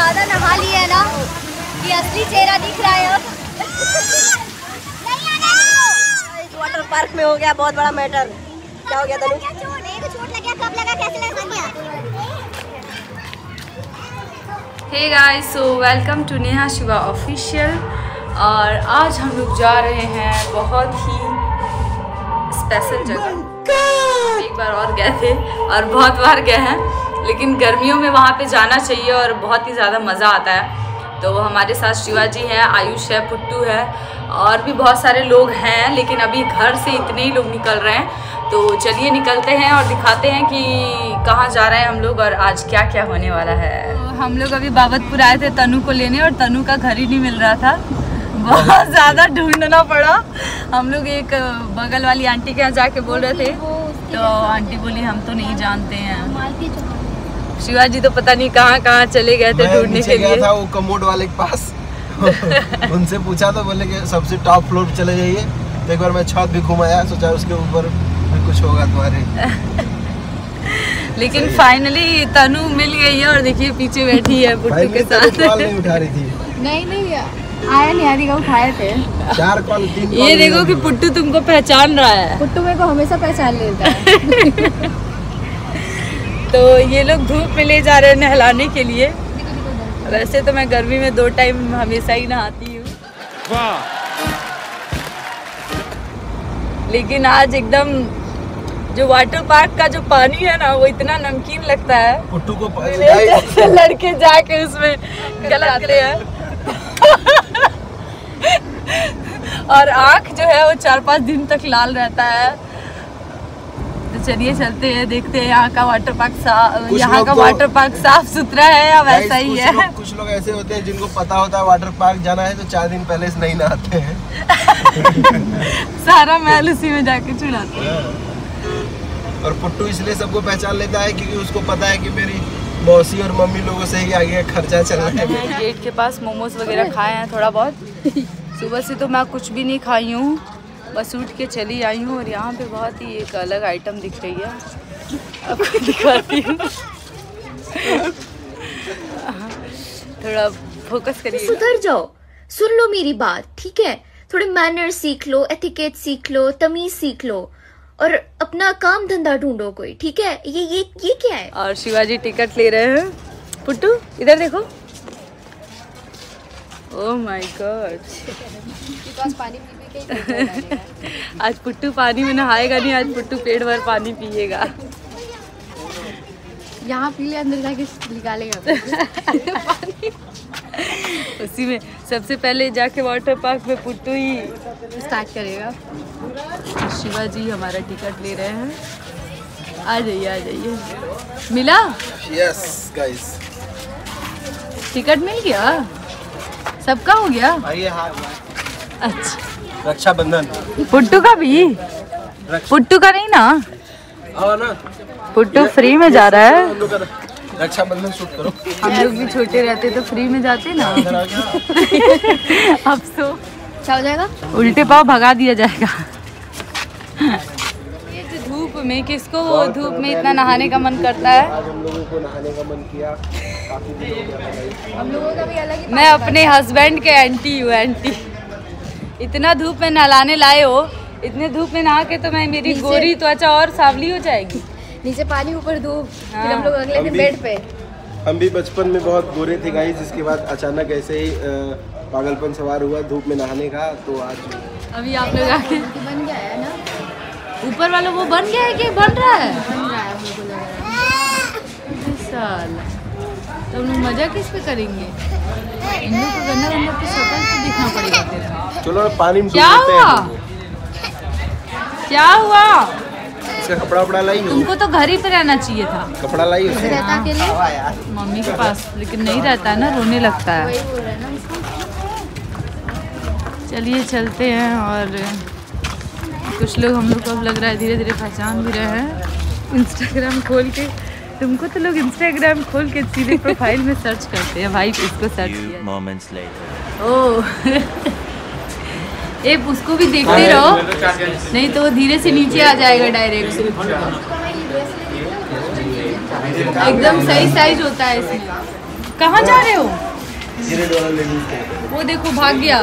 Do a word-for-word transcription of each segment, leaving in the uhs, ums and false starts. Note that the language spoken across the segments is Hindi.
ज्यादा नहा लिया है ना कि असली चेहरा दिख रहा है अब। इस वाटर पार्क में हो गया बहुत बड़ा मैटर। क्या हो गया तनु? क्या चोट है? तो चोट लगा, कब लगा, कैसे लगा गया? Hey guys, so welcome to Neha Shiva official. और आज हम लोग जा रहे हैं बहुत ही स्पेशल जगह। एक बार और गए थे और बहुत बार गए हैं, लेकिन गर्मियों में वहाँ पे जाना चाहिए और बहुत ही ज़्यादा मज़ा आता है। तो हमारे साथ शिवाजी हैं, आयुष है, पुट्टू है और भी बहुत सारे लोग हैं, लेकिन अभी घर से इतने ही लोग निकल रहे हैं। तो चलिए निकलते हैं और दिखाते हैं कि कहाँ जा रहे हैं हम लोग और आज क्या क्या होने वाला है। तो हम लोग अभी बाबतपुर आए थे तनु को लेने और तनु का घर ही नहीं मिल रहा था, बहुत ज़्यादा ढूंढना पड़ा। हम लोग एक बगल वाली आंटी के यहाँ जाके बोल रहे थे, तो आंटी बोली हम तो नहीं जानते हैं। शिवाजी तो पता नहीं कहाँ कहाँ चले गए थे ढूंढने के लिए। था वो कमोड वाले के पास उनसे पूछा तो बोले कि सबसे टॉप फ्लोर पे चले जाइए। तो एक बार मैं छत भी घुमाया, सोचा उसके ऊपर भी कुछ होगा तुम्हारे। लेकिन फाइनली तनु मिल गई है और देखिए पीछे बैठी है पुट्टू के साथ। कॉल नहीं उठा रही थी। नहीं नहीं आया नहीं, आदि का उठाए थे चार कॉल तीन कॉल। ये देखो कि पुट्टू तुमको पहचान रहा है। पुट्टू मेरे को हमेशा पहचान लेता है। तो ये लोग धूप में ले जा रहे हैं नहलाने के लिए। वैसे तो मैं गर्मी में दो टाइम हमेशा ही नहाती हूँ, लेकिन आज एकदम जो वाटर पार्क का जो पानी है ना वो इतना नमकीन लगता है। पुट्टू को जैसे लड़के जाके उसमें गलते हैं और आँख जो है वो चार पाँच दिन तक लाल रहता है। तो चलिए चलते हैं, देखते हैं यहाँ का वाटर पार्क साफ, यहाँ का वाटर पार्क साफ सुथरा है या वैसा ही है। कुछ लोग, कुछ लोग ऐसे होते हैं जिनको पता होता है वाटर पार्क जाना है तो चार दिन पहले से नहीं नहाते हैं। सारा मैल उसी में जाके चुनाते हैं। और पुट्टू इसलिए सबको पहचान लेता है क्योंकि उसको पता है कि मेरी मौसी और मम्मी लोगों से ही आगे खर्चा चल रहा है। गेट के पास मोमोज वगैरह खाए हैं थोड़ा बहुत। सुबह से तो मैं कुछ भी नहीं खाई हूँ, बस उठ के चली आई हूँ। और यहाँ पे बहुत ही एक अलग आइटम दिख रही है, आपको दिखाती हूँ। थोड़ा फोकस करिए। सुधर जाओ, सुन लो मेरी बात, ठीक है? थोड़े मैनर सीख लो, एथिकेट सीख लो, तमीज सीख लो और अपना काम धंधा ढूंढो कोई, ठीक है? ये ये ये क्या है? और शिवाजी टिकट ले रहे हैं। पुट्टू इधर देखो। ओह माय गॉड, पानी पी पी के आज पुट्टू पानी में नहाएगा नहीं, आज पुट्टू पेट भर पानी पिएगा। यहाँ पी ले, अंदर जाके निकालेगा पानी। उसी में सबसे पहले जाके वाटर पार्क में पुट्टू ही स्टार्ट करेगा। शिवाजी हमारा टिकट ले रहे हैं। आ जाइए आ जाइए। मिला? यस गाइस, टिकट मिल गया, सबका हो गया। आइए हाथ। अच्छा, रक्षाबंधन पुट्टू का भी? पुट्टू का नहीं ना? आओ ना, पुट्टू फ्री में जा रहा है। रक्षाबंधन शूट करो। हम लोग भी छोटे रहते तो फ्री में जाते ना। अब तो क्या हो जाएगा? उल्टे पाव भगा दिया जाएगा। ये जो धूप में किसको वो धूप में इतना नहाने का मन करता है? आज हम लोगों को नहाने का मन किया, काफी दिन हो गया। हम लोगों का भी अलग ही। मैं अपने हस्बैंड के एंटी हूँ, एंटी। इतना धूप में नहलाने लाए हो, इतने धूप में नहा के तो मैं मेरी गोरी त्वचा और सांवली हो जाएगी। नीचे पानी, ऊपर धूप। हाँ। फिर हम लोग अगले दिन बेड पे। हम भी बचपन में बहुत गोरे थे गाइस, जिसके बाद अचानक ऐसे ही अ, पागलपन सवार हुआ धूप में नहाने का। तो आज अभी आप लोग आके बन गया है ना ऊपर वाला वो बन गया है कि बन रहा है? बन रहा है, हमको लग रहा है। साला तो हम लोग मजा किस पे करेंगे? इन लोग को गंदा गंदा तो शक्ल तो दिखना पड़ेगा तेरा। चलो पानी में क्या डूब लेते हुआ? हैं। क्या हुआ? इसका कपड़ा वपड़ा लाई हो? तुमको तो घर ही पे रहना चाहिए था, कपड़ा लाई हो? रहता अकेले मम्मी के पास, लेकिन नहीं रहता है ना, रोने लगता है। वही बोल रहा है ना उसको। चलिए चलते हैं। और कुछ लोग हम लोग को अब लग रहा है धीरे धीरे पहचान भी रहे हैं। इंस्टाग्राम खोल के, तुमको तो लोग इंस्टाग्राम खोल के सीधे प्रोफाइल में सर्च करते हैं भाई, इसको सर्च किया। ओह ए उसको भी देखते रहो, नहीं तो वो धीरे से नीचे आ जाएगा डायरेक्ट। एकदम सही साइज होता है इसमें। कहाँ जा रहे हो? रेड वाला लेडीज थे। वो देखो भाग गया।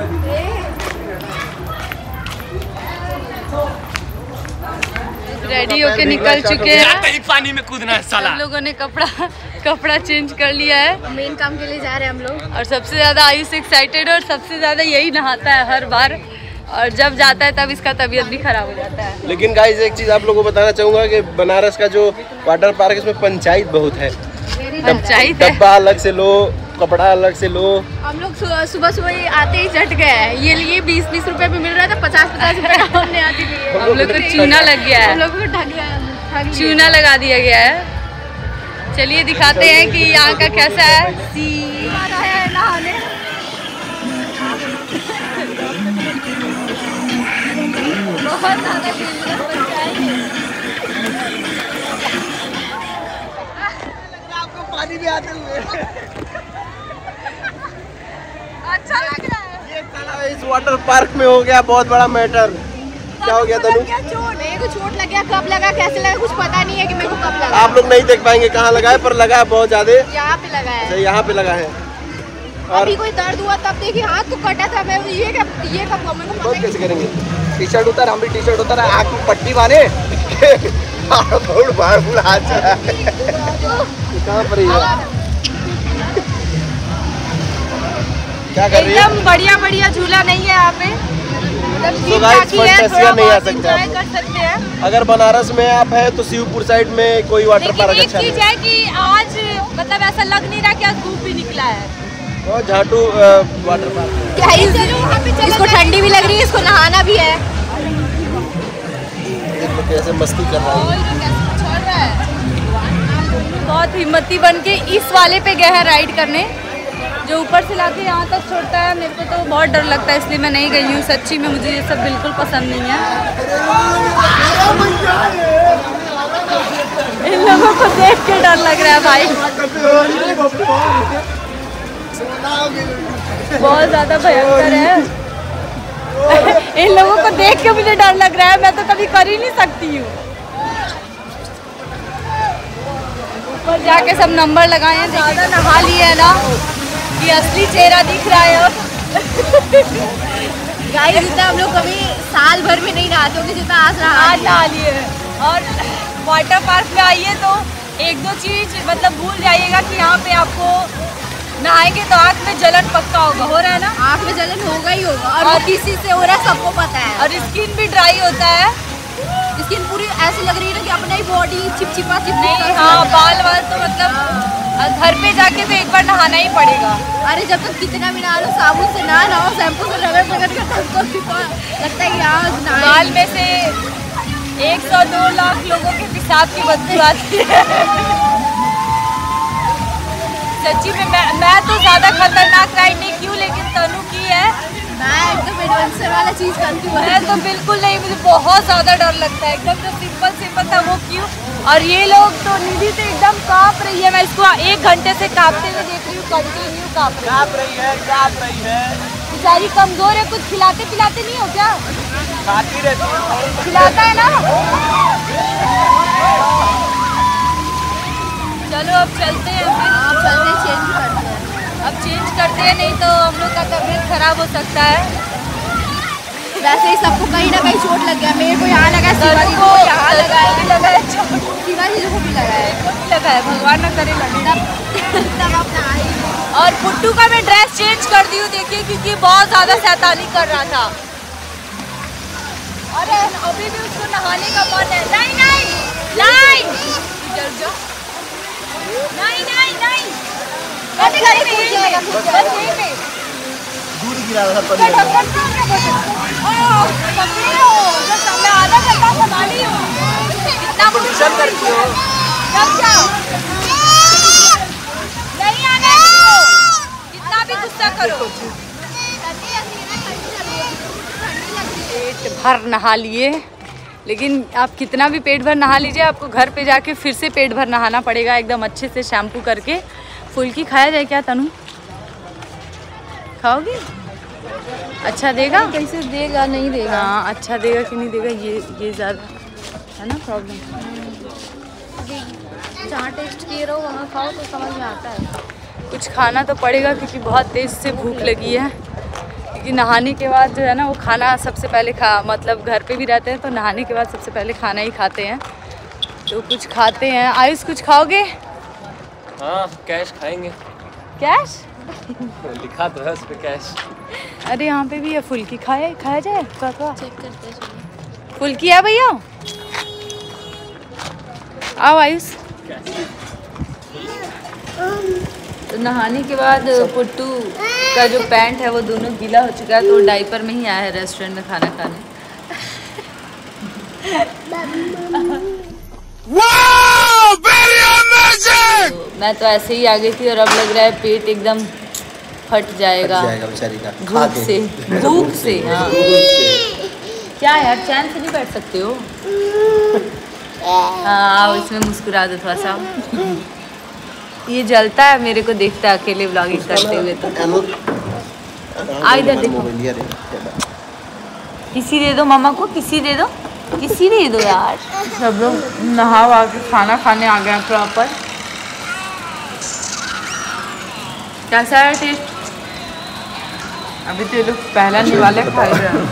रेडी होके निकल चुके हैं। पानी में कूदना है साला। हम लोगों ने कपड़ा कपड़ा चेंज कर लिया है। मेन काम के लिए जा रहे हैं हम लोग। और सबसे ज्यादा आयुष एक्साइटेड है और सबसे ज्यादा यही नहाता है हर बार, और जब जाता है तब इसका तबीयत भी खराब हो जाता है। लेकिन गाइस एक चीज आप लोगों को बताना चाहूंगा कि बनारस का जो वाटर पार्क है इसमें पंचायत बहुत है। पंचायत है। डब्बा अलग से लो, कपड़ा अलग से लो। हम लोग सुबह सुबह ही आते ही चट गए हैं। ये लिए बीस बीस रुपए में मिल रहा था, पचास पचास रुपए का हमने आती लिए। हम लोग को चूना लग गया है। हम लोग को ठग गया, चूना लगा दिया गया है। चलिए दिखाते हैं कि यहाँ का कैसा है। सी है नहाने। बहुत ज्यादा आपको पानी भी आते हुए अच्छा लग रहा है। ये साला इस वाटर पार्क में हो गया बहुत बड़ा मैटर। क्या हो गया तनु? चोट, मेरे को चोट लग गया। कब लगा, कैसे लगा, कुछ पता नहीं है कि मेरे को कब लगा। आप लोग नहीं देख पाएंगे कहाँ लगा है, पर लगा है बहुत ज्यादा। यहाँ पे लगा है। यहाँ पे लगा है। और अभी कोई दर्द हुआ तब देखिए हाथ को कटा था। मैं ये कब ये कब मेरे को पता कैसे करेंगे? टी शर्ट उतार, हम भी टी शर्ट उतार, आँख में पट्टी मारे बहुत बार फुल हाथ चला। कहाँ पर है? क्या कर रही है? एकदम बढ़िया बढ़िया झूला नहीं है यहाँ पे। तो गाइस फंटेसिया नहीं आ सकते आप। कर सकते हैं। अगर बनारस में आप है तो शिवपुर साइड में कोई वाटर पार्क एक अच्छा चीज है कि आज मतलब ऐसा लग नहीं रहा कि आज धूप भी निकला है। है। झाटू वाटर पार्क क्या है? इसको ठंडी भी लग रही है, इसको नहाना भी है। तो कैसे मस्ती कर रहा है। बहुत हिम्मती बन के इस वाले पे गए हैं राइड करने, जो ऊपर से लाके यहाँ तक छोड़ता है। मेरे को तो बहुत डर लगता है, इसलिए मैं नहीं गई हूँ। सच्ची में मुझे ये सब बिल्कुल पसंद नहीं है। इन लोगों को देख के डर लग रहा है भाई। बहुत ज्यादा भयंकर है। इन लोगों को देख के मुझे डर लग रहा है। मैं तो कभी कर ही नहीं सकती हूँ। ऊपर जाके सब नंबर लगाए हैं। ज्यादा नहा लिए है ना कि असली चेहरा दिख रहा है अब। गाइस जितना हम लोग कभी साल भर में नहीं नहाते होंगे जितना आज नहा आज नहा लिए। और वाटर पार्क में आइए तो एक दो चीज मतलब भूल जाइएगा कि यहाँ पे आपको नहाएंगे तो आँख में जलन पक्का होगा। हो रहा है ना? आँख में जलन होगा ही होगा। और, और वो किसी से हो रहा है सबको पता है। और स्किन भी ड्राई होता है। स्किन पूरी ऐसी लग रही है ना कि अपना ही बॉडी चिपचिपा चिपचिपा। नहीं हाँ, बाल वाल तो मतलब घर पे जाके तो एक बार नहाना ही पड़ेगा। अरे जब तक कितना भी नहा लो, साबुन से ना नहाओ, शैम्पू से रगड़ रगड़ के लगता है कि आज नहाए। बाल में से एक सौ दो लाख लोगों के पेशाब की बदबू आती है। सच्ची में मैं मैं तो ज्यादा खतरनाक राइड नहीं की हूँ, लेकिन तनु की है। मैं एकदम एडवेंचर वाला चीज करती हूँ। मैं तो बिल्कुल नहीं, मुझे बहुत ज्यादा डर लगता है। एकदम जो सिंपल सिंपल था वो क्यों। और ये लोग तो निधि से एकदम कांप रही है। मैं इसको एक घंटे से कांपते हुए देख रही हूँ, कंटिन्यू कांप रही कांप रही है, कांप रही है। बेचारी कमजोर है। कुछ खिलाते पिलाते नहीं हो क्या? खाती रहती है। खिलाता है ना। चलो अब चलते हैं। आप चलते चेंज करते हैं। अब चेंज करते हैं, नहीं तो हम लोग का तबीयत खराब हो सकता है। वैसे ही सबको कहीं ना कहीं चोट लग गया। मेरे को यहाँ लगा है, शिवाजी को यहाँ लगा है, लगा है चोट। शिवाजी को भी लगा है, लगा है। भगवान ना करे लगे। तब अपना आई। और पुट्टू का मैं ड्रेस चेंज कर दी हूँ देखिए, क्योंकि बहुत ज्यादा शैतानी कर रहा था। अरे अभी भी उसको नहाने का मन है। नहीं नहीं नहीं इधर जा। नहीं नहीं नहीं बस यहीं पे, यहीं पे, बस यहीं पे। दूर गिरा रहा था पानी में। ढक्कन से क्या बोलते हैं? ओह, पकड़ी हो। बस मैं आधा घंटा संभाली हूँ। कितना पोजीशन करती हो। जब जाओ। नहीं आना है तुमको। कितना भी गुस्सा करो। पेट भर नहा लिए, लेकिन आप कितना भी पेट भर नहा लीजिए, आपको घर पे जाके फिर से पेट भर नहाना पड़ेगा एकदम अच्छे से शैम्पू करके। फुल्की खाया जाए क्या तनु? खाओगी? अच्छा देगा? कैसे देगा, नहीं देगा। हाँ अच्छा देगा कि नहीं देगा, ये ये ज़्यादा है ना प्रॉब्लम। जहाँ टेस्ट किए रहो वहाँ खाओ तो समझ में आता है। कुछ खाना तो पड़ेगा क्योंकि बहुत तेज़ से भूख लगी है। क्योंकि नहाने के बाद जो है ना वो खाना सबसे पहले खा मतलब घर पे भी रहते हैं तो नहाने के बाद सबसे पहले खाना ही खाते हैं। तो कुछ खाते हैं। आयुष कुछ खाओगे? हाँ कैश खाएंगे। कैश लिखा तो है उस पे कैश। अरे यहाँ पे भी है फुल्की, खाए खाया जाए? पापा चेक करते हैं। फुल्की है भैया? आओ आयुष। तो नहाने के बाद पुट्टू का जो पैंट है वो दोनों गीला हो चुका है तो डाइपर में ही आया है रेस्टोरेंट में खाना खाने। Wow, very amazing! तो मैं तो ऐसे ही आ गई थी और अब लग रहा है पेट एकदम फट जाएगा भूख से। भूख से हाँ। क्या यार चैन से नहीं बैठ सकते हो? हाँ आओ इसमें मुस्कुरा दो थोड़ा सा। ये जलता है मेरे को देखता है अकेले व्लॉगिंग करते हुए तो। आ इधर देखो। किसी दे दो मामा को, किसी दे दो, किसी दे दो यार। सब लोग नहा वहा के खाना खाने आ गए हैं प्रॉपर। कैसा है टेस्ट? अभी तो ये लोग पहला निवाले खा रहे हैं।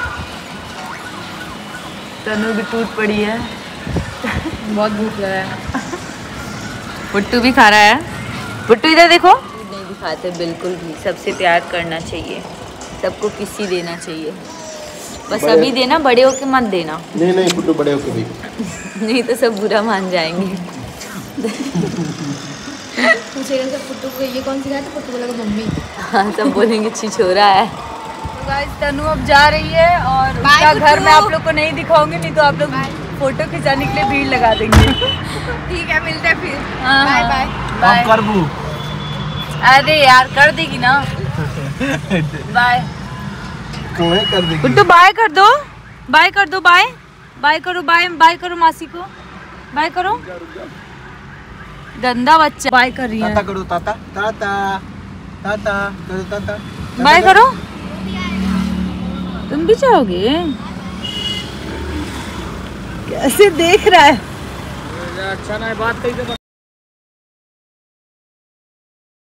तनु भी टूट पड़ी है। बहुत भूख लगा है। पुट्टू भी खा रहा है। पुट्टू इधर देखो। नहीं दिखाते बिल्कुल भी। सबसे प्यार करना चाहिए, सबको किसी देना चाहिए। बस अभी देना, बड़े होके मत देना। नहीं नहीं पुट्टू बड़े होके भी नहीं तो सब बुरा मान जाएंगे। पूछेगा सब पुट्टू को ये कौन सिखाया? तो पुट्टू बोलेगा मम्मी। हाँ सब बोलेंगे छिछोरा है। तो गाइस तनु अब जा रही है और उसका घर मैं आप लोग को नहीं दिखाऊंगी, नहीं तो आप लोग फोटो खिंचाने के लिए भीड़ लगा देंगे। ठीक है मिलते हैं फिर। Bye bye bye. कर बू। अरे यार कर देगी ना। बाय। तुम्हें कर देगी। पुट्टू बाय कर दो, बाय कर दो, बाय बाय करो, बाय बाय करो मासी को, बाय करो। गंदा बच्चा बाय कर रही है। ताता करो, ताता ताता ताता करो, ताता बाय करो। तुम भी चाहोगे? कैसे देख रहा है? अच्छा ना बात कही तो